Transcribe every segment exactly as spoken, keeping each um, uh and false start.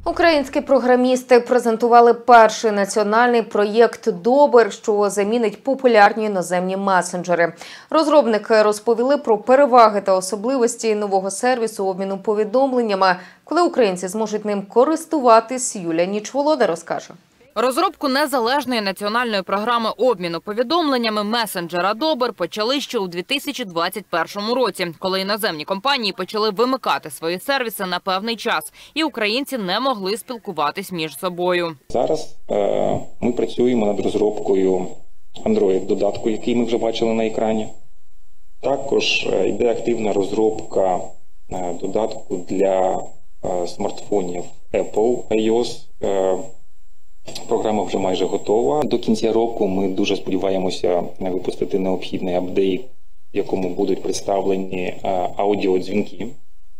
Українські програмісти презентували перший національний проєкт «Добр», що замінить популярні іноземні месенджери. Розробники розповіли про переваги та особливості нового сервісу обміну повідомленнями. Коли українці зможуть ним користуватись, Юлія Нічволода розкаже. Розробку незалежної національної програми обміну повідомленнями месенджера «Добр» почали ще у дві тисячі двадцять першому році, коли іноземні компанії почали вимикати свої сервіси на певний час, і українці не могли спілкуватись між собою. Зараз е, ми працюємо над розробкою Android-додатку, який ми вже бачили на екрані. Також е, йде активна розробка е, додатку для е, смартфонів Apple iOS. Е, Програма вже майже готова. До кінця року ми дуже сподіваємося випустити необхідний апдейт, в якому будуть представлені аудіодзвінки.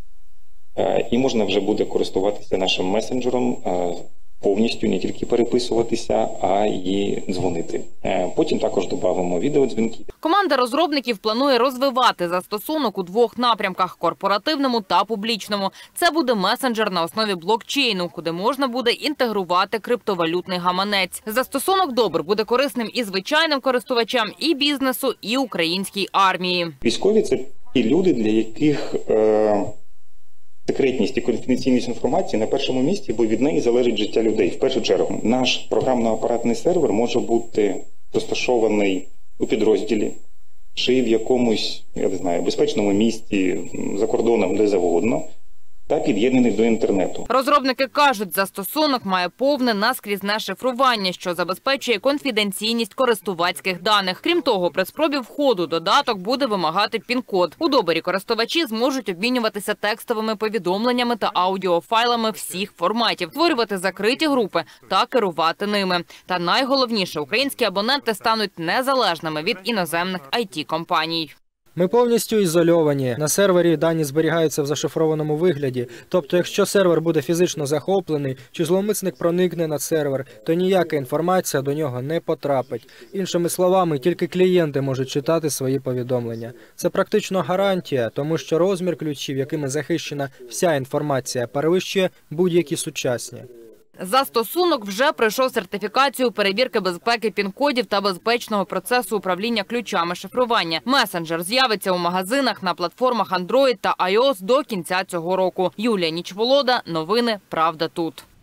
І можна вже буде користуватися нашим месенджером повністю, не тільки переписуватися, а й дзвонити. Потім також додамо відеодзвінки. Команда розробників планує розвивати застосунок у двох напрямках – корпоративному та публічному. Це буде месенджер на основі блокчейну, куди можна буде інтегрувати криптовалютний гаманець. Застосунок «Добр» буде корисним і звичайним користувачам, і бізнесу, і українській армії. Військові – це ті люди, для яких е секретність і конфіденційність інформації на першому місці, бо від неї залежить життя людей. В першу чергу, наш програмно-апаратний сервер може бути розташований у підрозділі чи в якомусь, я не знаю, безпечному місці, за кордоном, де завгодно, та під'єднаний до інтернету. Розробники кажуть, застосунок має повне наскрізне шифрування, що забезпечує конфіденційність користувацьких даних. Крім того, при спробі входу додаток буде вимагати пін-код. У «Добрі» користувачі зможуть обмінюватися текстовими повідомленнями та аудіофайлами всіх форматів, створювати закриті групи та керувати ними. Та найголовніше, українські абоненти стануть незалежними від іноземних ай ті-компаній. Ми повністю ізольовані. На сервері дані зберігаються в зашифрованому вигляді. Тобто, якщо сервер буде фізично захоплений, чи зловмисник проникне на сервер, то ніяка інформація до нього не потрапить. Іншими словами, тільки клієнти можуть читати свої повідомлення. Це практично гарантія, тому що розмір ключів, якими захищена вся інформація, перевищує будь-які сучасні. Застосунок вже пройшов сертифікацію перевірки безпеки пін-кодів та безпечного процесу управління ключами шифрування. Месенджер з'явиться у магазинах на платформах Android та iOS до кінця цього року. Юлія Нічволода, новини «Правда тут».